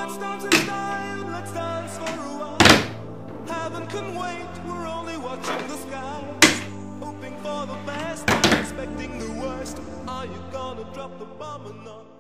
let's dance in style, let's dance for a while. Heaven can wait, we're only watching the skies, hoping for the best, not expecting the worst. Are you gonna drop the bomb or not?